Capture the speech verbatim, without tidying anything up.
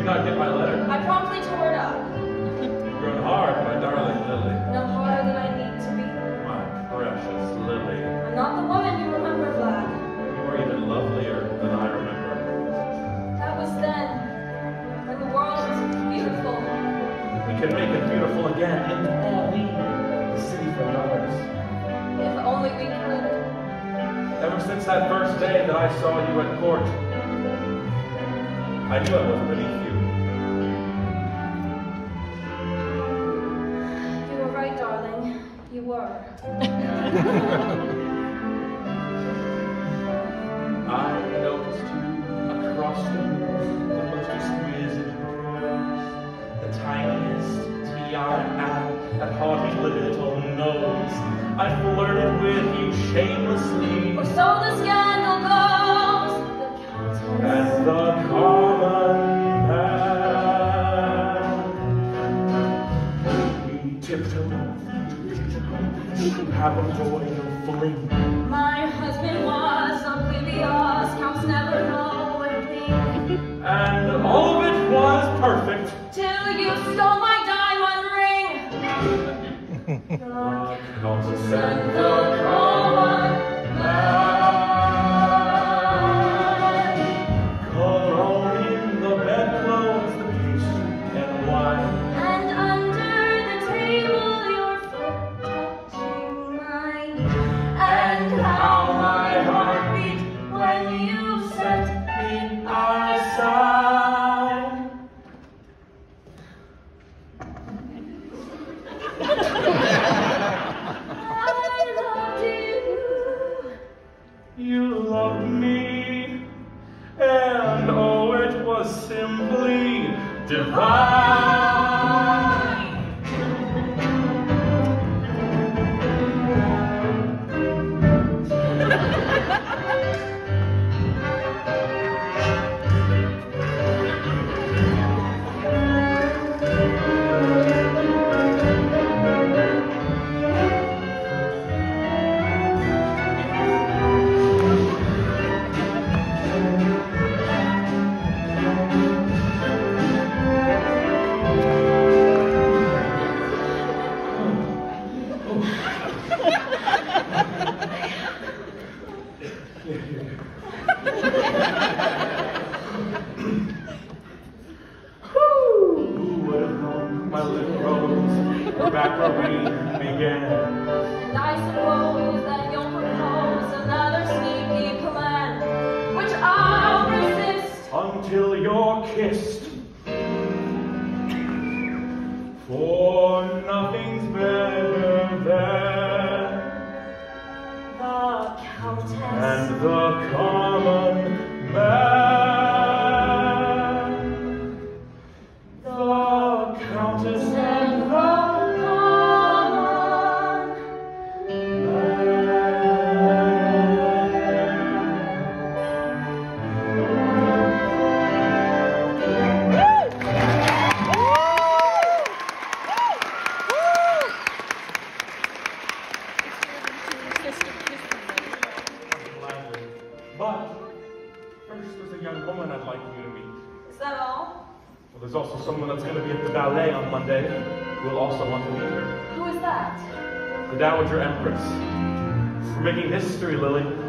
did not get my letter. I promptly tore it up. You've grown hard, my darling Lily. No harder than I need to be. My precious Lily. I'm not the woman you remember, Vlad. You are even lovelier than I remember. That was then, when the world was beautiful. We can make it beautiful again in Paris, the city for lovers. If only we could. Ever since that first day that I saw you at court, I knew I wasn't beneath you. You were right, darling. You were. I noticed you across the room, the most exquisite rose, the tiniest tiara hat, that haughty little nose. I flirted with you shamelessly. For so the scandal goes. The Countess. And the common man. We tiptoed to have a royal fling. My husband was oblivious. Counts never know with me. And all of it was perfect. Till you stole my diamond ring. The Countess and the common man. Cologne in the bedclothes, the case and wine. And under the table your foot touching mine. And how my heart beat when you set me aside. You loved me, and oh, it was simply divine. And I suppose that you'll propose another sneaky plan, which I'll resist until you're kissed. For nothing's better than the Countess and the common man. The Countess and the There's also someone that's going to be at the ballet on Monday who will also want to meet her. Who is that? The Dowager Empress. We're making history, Lily.